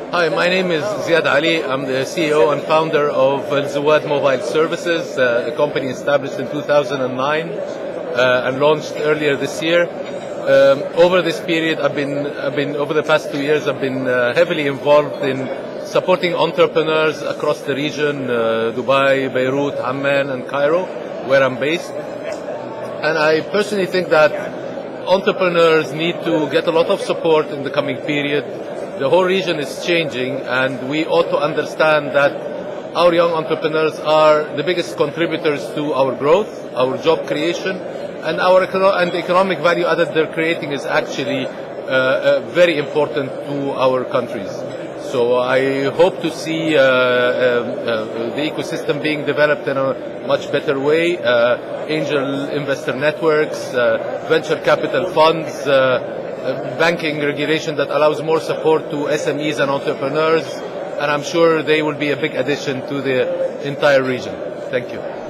Hi, my name is Ziad Ali. I'm the CEO and founder of Al Zuwad Mobile Services, a company established in 2009 and launched earlier this year. Over this period, over the past 2 years, I've been heavily involved in supporting entrepreneurs across the region, Dubai, Beirut, Amman, and Cairo, where I'm based. And I personally think that entrepreneurs need to get a lot of support in the coming period. The whole region is changing, and we ought to understand that our young entrepreneurs are the biggest contributors to our growth, our job creation, and the economic value added they're creating is actually very important to our countries. So I hope to see the ecosystem being developed in a much better way. Angel investor networks, venture capital funds, banking regulation that allows more support to SMEs and entrepreneurs, and I'm sure they will be a big addition to the entire region. Thank you.